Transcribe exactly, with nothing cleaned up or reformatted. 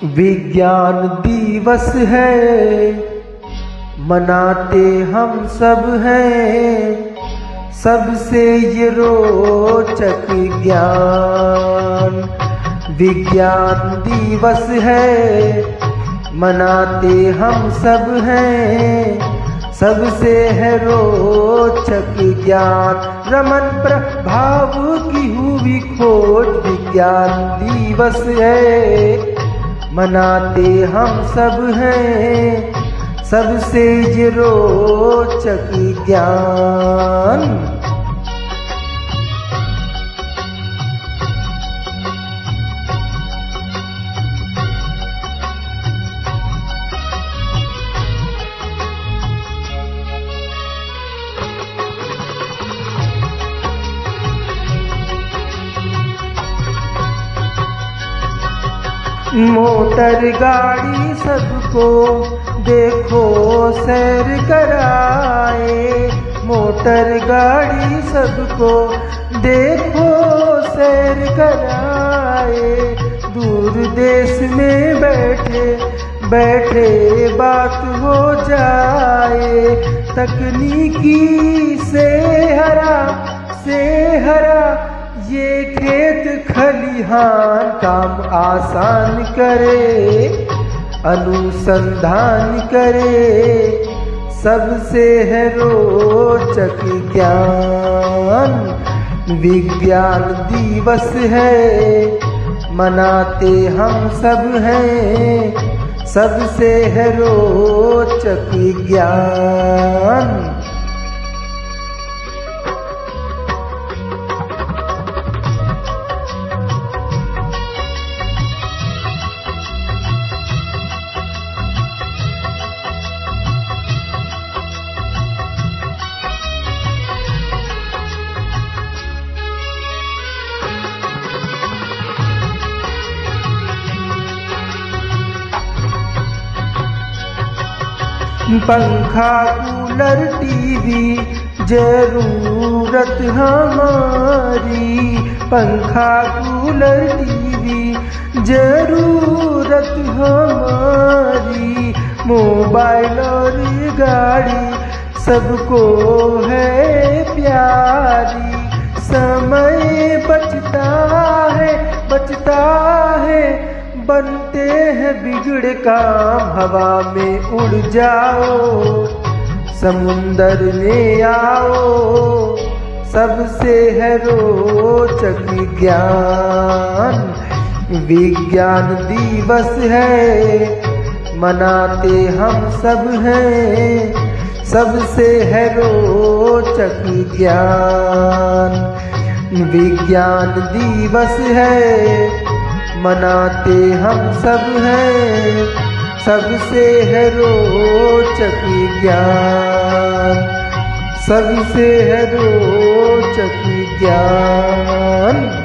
विज्ञान दिवस है, मनाते हम सब हैं, सबसे ये रोचक ज्ञान। विज्ञान दिवस है, मनाते हम सब हैं, सबसे है रोचक ज्ञान। रमन प्रभाव की हुई खोज विज्ञान दिवस है, मनाते हम सब हैं, सबसे ये रोचक ज्ञान। मोटर गाड़ी सबको देखो सैर कराए, मोटर गाड़ी सबको देखो सैर कराए। दूर देश में बैठे बैठे बात हो जाए, तकनीकी से हरा से हरा ये खेत खलिहान काम आसान करे, अनुसंधान करे, सबसे है रोचक ज्ञान। विज्ञान दिवस है, मनाते हम सब हैं, सबसे है रोचक ज्ञान। पंखा कूलर टीवी जरूरत हमारी, पंखा कूलर टीवी जरूरत हमारी। मोबाइल और गाड़ी सबको है प्यारी, समय बचता है बचता है, बनते हैं बिगड़ काम। हवा में उड़ जाओ, समुंदर में आओ, सबसे है रोचक ज्ञान। विज्ञान दिवस है, मनाते हम सब हैं, सबसे है रोचक ज्ञान। विज्ञान दिवस है, मनाते हम सब हैं, सबसे है रोचक ज्ञान, सबसे है रोचक ज्ञान।